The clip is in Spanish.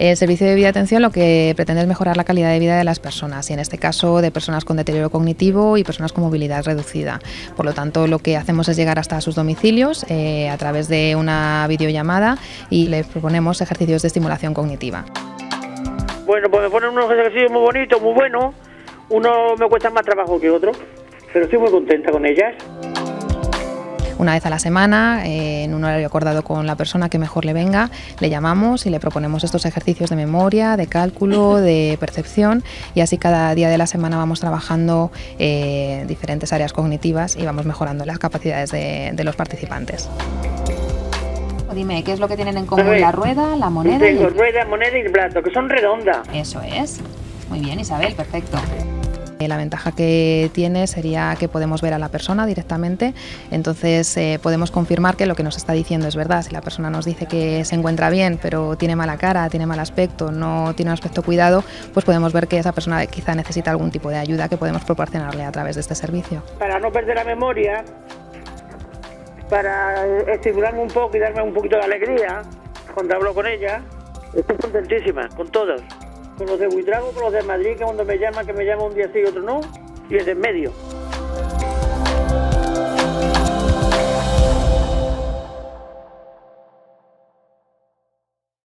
El servicio de videoatención lo que pretende es mejorar la calidad de vida de las personas, y en este caso de personas con deterioro cognitivo y personas con movilidad reducida. Por lo tanto, lo que hacemos es llegar hasta sus domicilios a través de una videollamada y les proponemos ejercicios de estimulación cognitiva. Bueno, pues me ponen unos ejercicios muy bonitos, muy buenos. Unos me cuestan más trabajo que otros, pero estoy muy contenta con ellas. Una vez a la semana, en un horario acordado con la persona que mejor le venga, le llamamos y le proponemos estos ejercicios de memoria, de cálculo, de percepción, y así cada día de la semana vamos trabajando diferentes áreas cognitivas y vamos mejorando las capacidades de los participantes. Dime, ¿qué es lo que tienen en común la rueda, la moneda? Tengo rueda, moneda y el plato, que son redondas. Eso es. Muy bien, Isabel, perfecto. La ventaja que tiene sería que podemos ver a la persona directamente, entonces podemos confirmar que lo que nos está diciendo es verdad. Si la persona nos dice que se encuentra bien, pero tiene mala cara, tiene mal aspecto, no tiene un aspecto cuidado, pues podemos ver que esa persona quizá necesita algún tipo de ayuda que podemos proporcionarle a través de este servicio. Para no perder la memoria, para estimularme un poco y darme un poquito de alegría cuando hablo con ella, estoy contentísima con todos. Con los de Buitrago, con los de Madrid, que cuando me llaman, que me llaman un día sí y otro no, y el de en medio.